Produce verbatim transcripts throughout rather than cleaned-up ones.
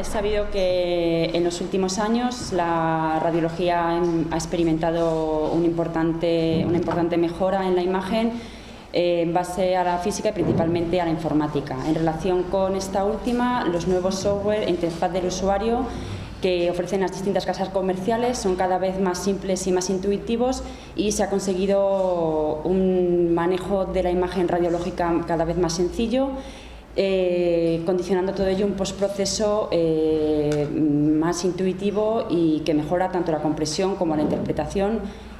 es sabido que en los últimos años la radiología ha experimentado un importante, una importante mejora en la imagen eh, en base a la física y principalmente a la informática. En relación con esta última, los nuevos software e interfaz del usuario que ofrecen las distintas casas comerciales son cada vez más simples y más intuitivos, y se ha conseguido un manejo de la imagen radiológica cada vez más sencillo, eh, condicionando todo ello un postproceso eh, más intuitivo y que mejora tanto la compresión como la interpretación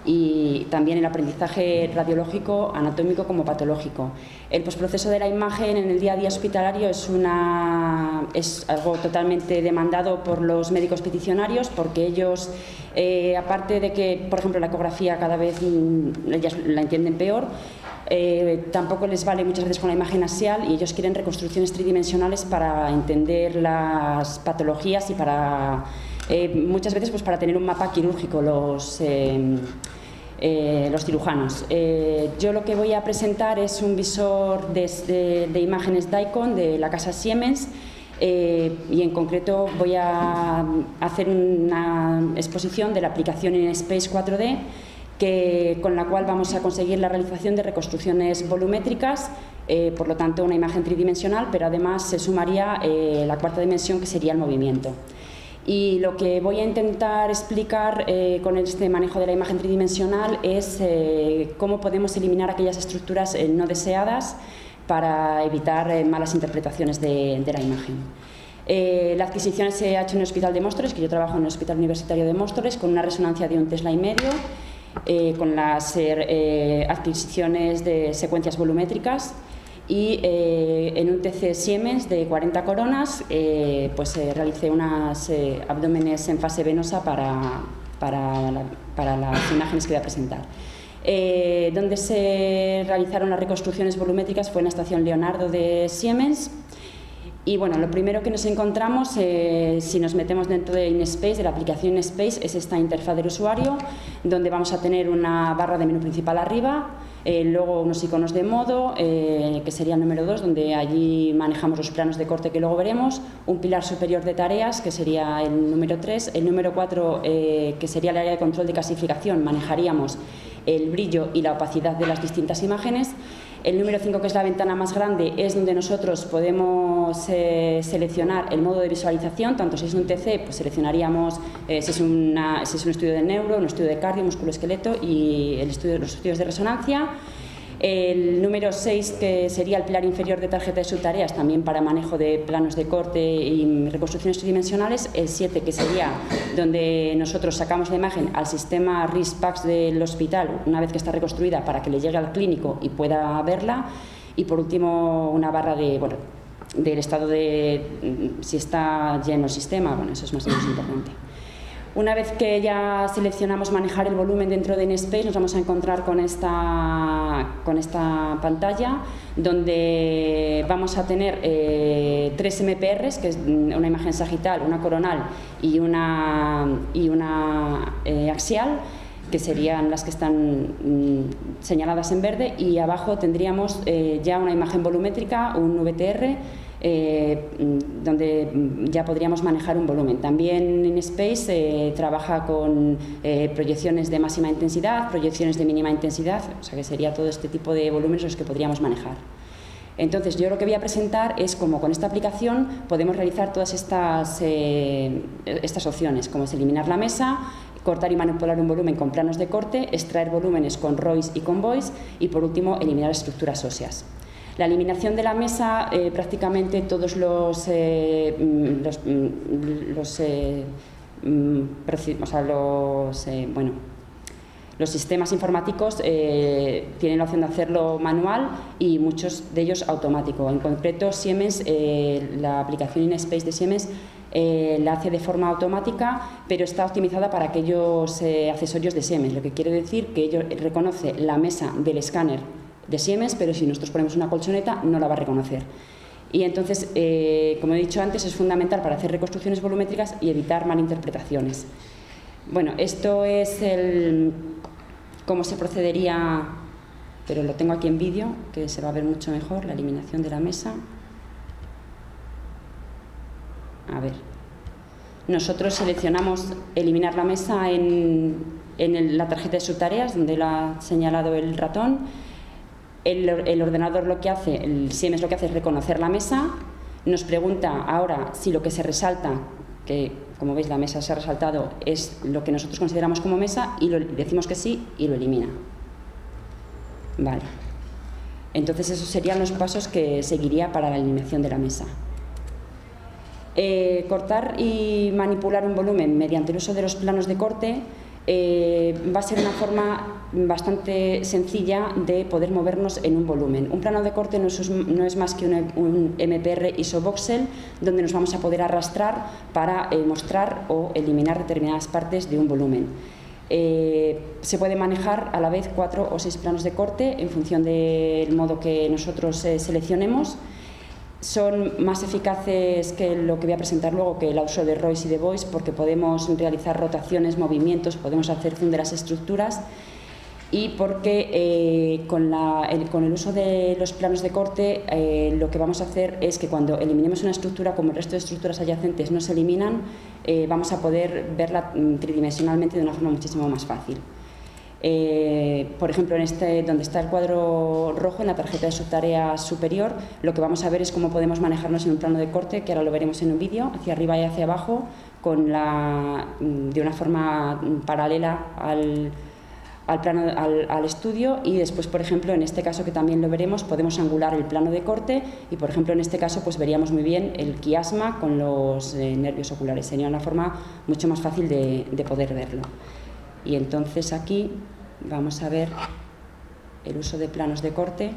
y también el aprendizaje radiológico, anatómico como patológico. El postproceso de la imagen en el día a día hospitalario es, una, es algo totalmente demandado por los médicos peticionarios, porque ellos, eh, aparte de que, por ejemplo, la ecografía cada vez mm, ellas la entienden peor, eh, tampoco les vale muchas veces con la imagen axial, y ellos quieren reconstrucciones tridimensionales para entender las patologías y para, eh, muchas veces, pues para tener un mapa quirúrgico los... Eh, Eh, los cirujanos. Eh, yo lo que voy a presentar es un visor de, de, de imágenes Dicon de la casa Siemens, eh, y en concreto voy a hacer una exposición de la aplicación InSpace cuatro D, que, con la cual vamos a conseguir la realización de reconstrucciones volumétricas, eh, por lo tanto una imagen tridimensional, pero además se sumaría eh, la cuarta dimensión, que sería el movimiento. Y lo que voy a intentar explicar eh, con este manejo de la imagen tridimensional es eh, cómo podemos eliminar aquellas estructuras eh, no deseadas para evitar eh, malas interpretaciones de, de la imagen. Eh, la adquisición se ha hecho en el Hospital de Móstoles, que yo trabajo en el Hospital Universitario de Móstoles, con una resonancia de un Tesla y medio, eh, con las eh, adquisiciones de secuencias volumétricas. Y eh, en un T C Siemens de cuarenta coronas, eh, pues eh, realicé unas eh, abdómenes en fase venosa para, para, la, para las imágenes que voy a presentar. Eh, donde se realizaron las reconstrucciones volumétricas fue en la estación Leonardo de Siemens. Y bueno, lo primero que nos encontramos, eh, si nos metemos dentro de InSpace, de la aplicación InSpace, es esta interfaz del usuario, donde vamos a tener una barra de menú principal arriba, eh, luego unos iconos de modo, eh, que sería el número dos, donde allí manejamos los planos de corte que luego veremos, un pilar superior de tareas, que sería el número tres, el número cuatro, eh, que sería el área de control de clasificación, manejaríamos el brillo y la opacidad de las distintas imágenes. El número cinco, que es la ventana más grande, es donde nosotros podemos eh, seleccionar el modo de visualización, tanto si es un T C, pues seleccionaríamos eh, si, es una, si es un estudio de neuro, un estudio de cardio, musculoesqueleto y el estudio, los estudios de resonancia. El número seis, que sería el pilar inferior de tarjeta de subtareas, también para manejo de planos de corte y reconstrucciones tridimensionales. El siete, que sería donde nosotros sacamos la imagen al sistema R I S PACS del hospital una vez que está reconstruida, para que le llegue al clínico y pueda verla. Y por último, una barra de, bueno, del estado de si está lleno el sistema. Bueno, eso es más o menos importante. Una vez que ya seleccionamos manejar el volumen dentro de InSpace, nos vamos a encontrar con esta, con esta pantalla, donde vamos a tener eh, tres M P Rs, que es una imagen sagital, una coronal y una, y una eh, axial, que serían las que están mm, señaladas en verde, y abajo tendríamos eh, ya una imagen volumétrica, un V T R, Eh, donde ya podríamos manejar un volumen. También InSpace eh, trabaja con eh, proyecciones de máxima intensidad, proyecciones de mínima intensidad, o sea que sería todo este tipo de volúmenes los que podríamos manejar. Entonces, yo lo que voy a presentar es cómo con esta aplicación podemos realizar todas estas, eh, estas opciones, como es eliminar la mesa, cortar y manipular un volumen con planos de corte, extraer volúmenes con R O I S y con Voice, y por último eliminar estructuras óseas. La eliminación de la mesa, eh, prácticamente todos los, eh, los, los, eh, o sea, los, eh, bueno, los sistemas informáticos eh, tienen la opción de hacerlo manual y muchos de ellos automático. En concreto, Siemens, eh, la aplicación InSpace de Siemens eh, la hace de forma automática, pero está optimizada para aquellos eh, accesorios de Siemens, lo que quiere decir que ello reconoce la mesa del escáner de Siemens, pero si nosotros ponemos una colchoneta no la va a reconocer. Y entonces, eh, como he dicho antes, es fundamental para hacer reconstrucciones volumétricas y evitar malinterpretaciones. Bueno, esto es el cómo se procedería, pero lo tengo aquí en vídeo, que se va a ver mucho mejor, la eliminación de la mesa. A ver, nosotros seleccionamos eliminar la mesa en, en el, la tarjeta de subtareas, donde lo ha señalado el ratón. El, el ordenador lo que hace, el Siemens lo que hace es reconocer la mesa, nos pregunta ahora si lo que se resalta, que como veis la mesa se ha resaltado, es lo que nosotros consideramos como mesa, y lo, decimos que sí y lo elimina. Vale. Entonces esos serían los pasos que seguiría para la eliminación de la mesa. Eh, cortar y manipular un volumen mediante el uso de los planos de corte eh, va a ser una forma bastante sencilla de poder movernos en un volumen. Un plano de corte no es, no es más que un, un M P R isovoxel donde nos vamos a poder arrastrar para eh, mostrar o eliminar determinadas partes de un volumen. Eh, se puede manejar a la vez cuatro o seis planos de corte en función del modo que nosotros eh, seleccionemos. Son más eficaces que lo que voy a presentar luego, que el uso de Royce y de Boyce, porque podemos realizar rotaciones, movimientos, podemos hacer zoom de las estructuras, y porque eh, con, la, el, con el uso de los planos de corte eh, lo que vamos a hacer es que cuando eliminemos una estructura, como el resto de estructuras adyacentes no se eliminan, eh, vamos a poder verla tridimensionalmente de una forma muchísimo más fácil. Eh, por ejemplo, en este, donde está el cuadro rojo, en la tarjeta de subtarea superior, lo que vamos a ver es cómo podemos manejarnos en un plano de corte, que ahora lo veremos en un vídeo, hacia arriba y hacia abajo, con la, de una forma paralela al, al, plano, al, al estudio, y después, por ejemplo, en este caso, que también lo veremos, podemos angular el plano de corte y, por ejemplo, en este caso pues veríamos muy bien el quiasma con los eh, nervios oculares. Sería una forma mucho más fácil de, de poder verlo. Y entonces aquí vamos a ver el uso de planos de corte.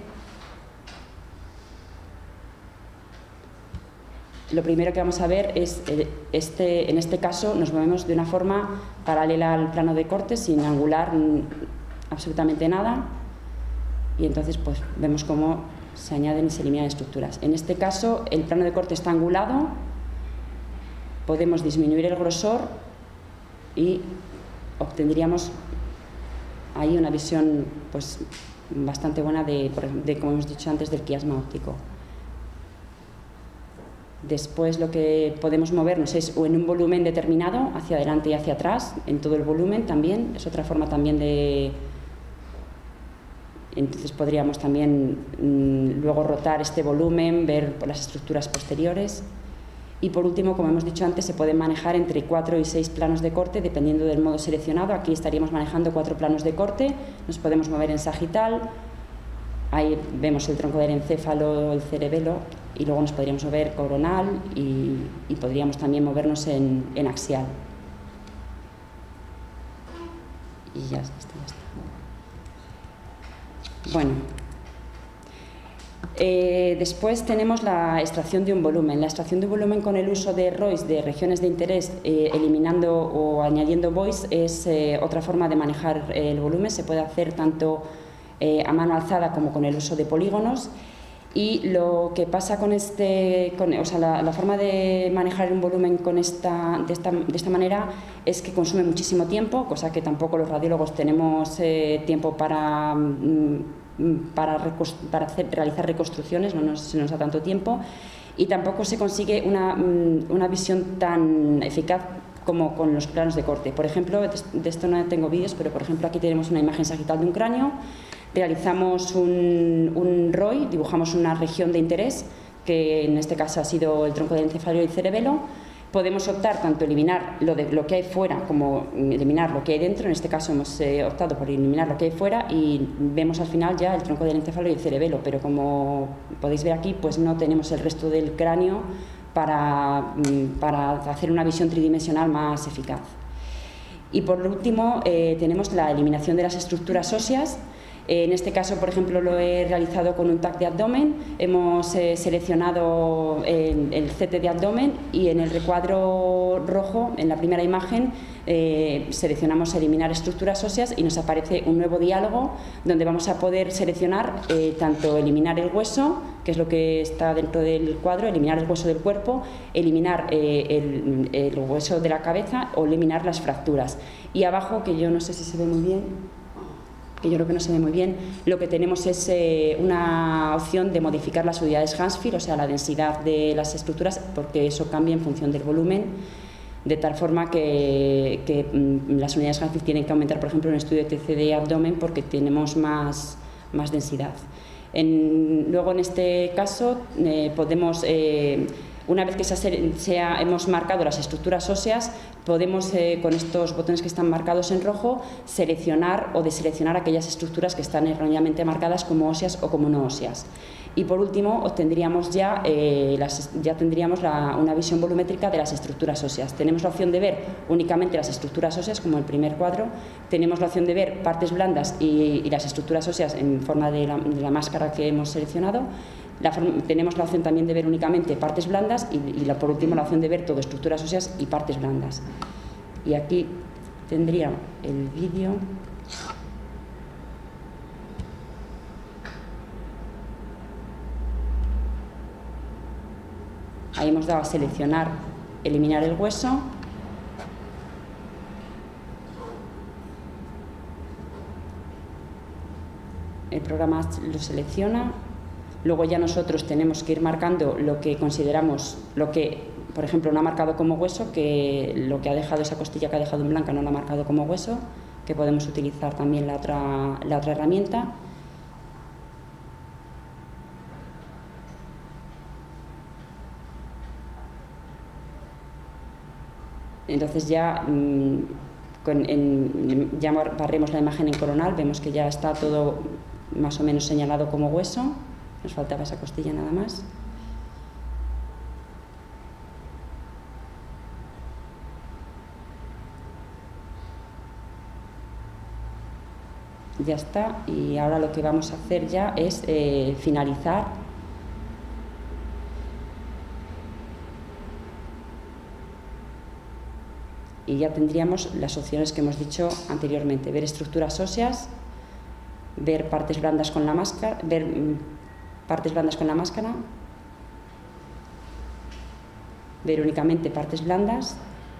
Lo primero que vamos a ver es, este, en este caso nos movemos de una forma paralela al plano de corte, sin angular absolutamente nada, y entonces pues vemos cómo se añaden y se eliminan estructuras. En este caso el plano de corte está angulado, podemos disminuir el grosor y obtendríamos ahí una visión pues bastante buena de, de, como hemos dicho antes, del quiasma óptico. Después lo que podemos movernos es o en un volumen determinado, hacia adelante y hacia atrás, en todo el volumen también, es otra forma también de... Entonces podríamos también mmm, luego rotar este volumen, ver las estructuras posteriores. Y por último, como hemos dicho antes, se pueden manejar entre cuatro y seis planos de corte dependiendo del modo seleccionado. Aquí estaríamos manejando cuatro planos de corte, nos podemos mover en sagital, ahí vemos el tronco del encéfalo, el cerebelo, y luego nos podríamos mover coronal y, y podríamos también movernos en, en axial. Y ya está, ya está. Bueno. Eh, después tenemos la extracción de un volumen. La extracción de un volumen con el uso de Royce de regiones de interés, eh, eliminando o añadiendo Boyce, es eh, otra forma de manejar eh, el volumen. Se puede hacer tanto eh, a mano alzada como con el uso de polígonos. Y lo que pasa con este, con, o sea, la, la forma de manejar un volumen con esta, de, esta, de esta manera es que consume muchísimo tiempo, cosa que tampoco los radiólogos tenemos eh, tiempo para... Mm, para, para hacer, realizar reconstrucciones, no nos, se nos da tanto tiempo, y tampoco se consigue una, una visión tan eficaz como con los planos de corte. Por ejemplo, de esto no tengo vídeos, pero por ejemplo aquí tenemos una imagen sagital de un cráneo, realizamos un, un R O I, dibujamos una región de interés, que en este caso ha sido el tronco del encéfalo y el cerebelo. Podemos optar tanto eliminar lo, de, lo que hay fuera como eliminar lo que hay dentro. En este caso hemos eh, optado por eliminar lo que hay fuera y vemos al final ya el tronco del encéfalo y el cerebelo, pero como podéis ver aquí, pues no tenemos el resto del cráneo para, para hacer una visión tridimensional más eficaz. Y por último eh, tenemos la eliminación de las estructuras óseas. En este caso, por ejemplo, lo he realizado con un tag de abdomen. Hemos eh, seleccionado el, el C T de abdomen y en el recuadro rojo, en la primera imagen, eh, seleccionamos eliminar estructuras óseas y nos aparece un nuevo diálogo donde vamos a poder seleccionar eh, tanto eliminar el hueso, que es lo que está dentro del cuadro, eliminar el hueso del cuerpo, eliminar eh, el, el hueso de la cabeza o eliminar las fracturas. Y abajo, que yo no sé si se ve muy bien, que yo creo que no se ve muy bien, lo que tenemos es eh, una opción de modificar las unidades Hansfield, o sea, la densidad de las estructuras, porque eso cambia en función del volumen. de tal forma que, que mm, las unidades Hanfield tienen que aumentar, por ejemplo, en el estudio de T C D abdomen porque tenemos más, más densidad. En, luego, en este caso, eh, podemos, eh, una vez que se, se ha, hemos marcado las estructuras óseas, podemos, eh, con estos botones que están marcados en rojo, seleccionar o deseleccionar aquellas estructuras que están erróneamente marcadas como óseas o como no óseas. Y por último, obtendríamos ya, eh, las, ya tendríamos la, una visión volumétrica de las estructuras óseas. Tenemos la opción de ver únicamente las estructuras óseas, como el primer cuadro. Tenemos la opción de ver partes blandas y, y las estructuras óseas en forma de la, de la máscara que hemos seleccionado. La forma, tenemos la opción también de ver únicamente partes blandas y, y la, por último la opción de ver todo estructuras óseas y partes blandas. Y aquí tendría el vídeo. Ahí hemos dado a seleccionar, eliminar el hueso. El programa lo selecciona. Luego ya nosotros tenemos que ir marcando lo que consideramos, lo que, por ejemplo, no ha marcado como hueso, que lo que ha dejado, esa costilla que ha dejado en blanca no lo ha marcado como hueso, que podemos utilizar también la otra, la otra herramienta. Entonces ya, mmm, con, en, ya barremos la imagen en coronal, vemos que ya está todo más o menos señalado como hueso, nos faltaba esa costilla nada más. Ya está, y ahora lo que vamos a hacer ya es eh, finalizar. Y ya tendríamos las opciones que hemos dicho anteriormente: ver estructuras óseas, ver partes blandas con la máscara, ver mm, partes blandas con la máscara, ver únicamente partes blandas,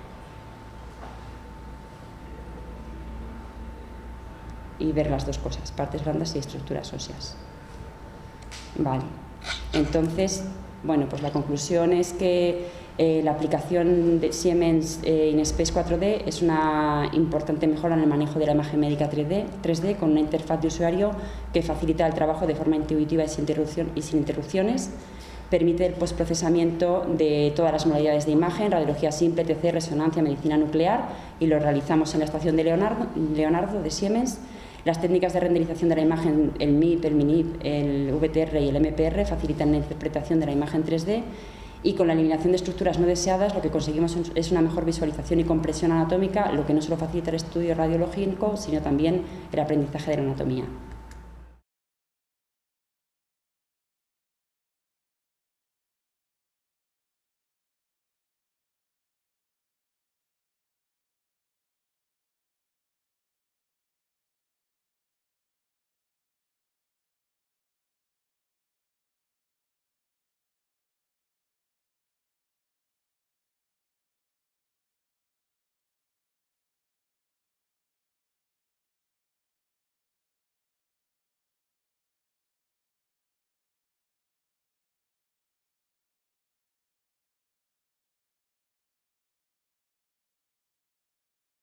y ver las dos cosas, partes blandas y estructuras óseas. Vale, entonces, bueno, pues la conclusión es que Eh, la aplicación de Siemens eh, InSpace cuatro D es una importante mejora en el manejo de la imagen médica tres D, tres D con una interfaz de usuario que facilita el trabajo de forma intuitiva y sin, interrupción, y sin interrupciones. Permite el postprocesamiento de todas las modalidades de imagen, radiología simple, T C, resonancia, medicina nuclear, y lo realizamos en la estación de Leonardo, Leonardo de Siemens. Las técnicas de renderización de la imagen, el M I P, el MINIP, el V T R y el M P R, facilitan la interpretación de la imagen tres D. Y con la eliminación de estructuras no deseadas lo que conseguimos es una mejor visualización y compresión anatómica, lo que no solo facilita el estudio radiológico, sino también el aprendizaje de la anatomía.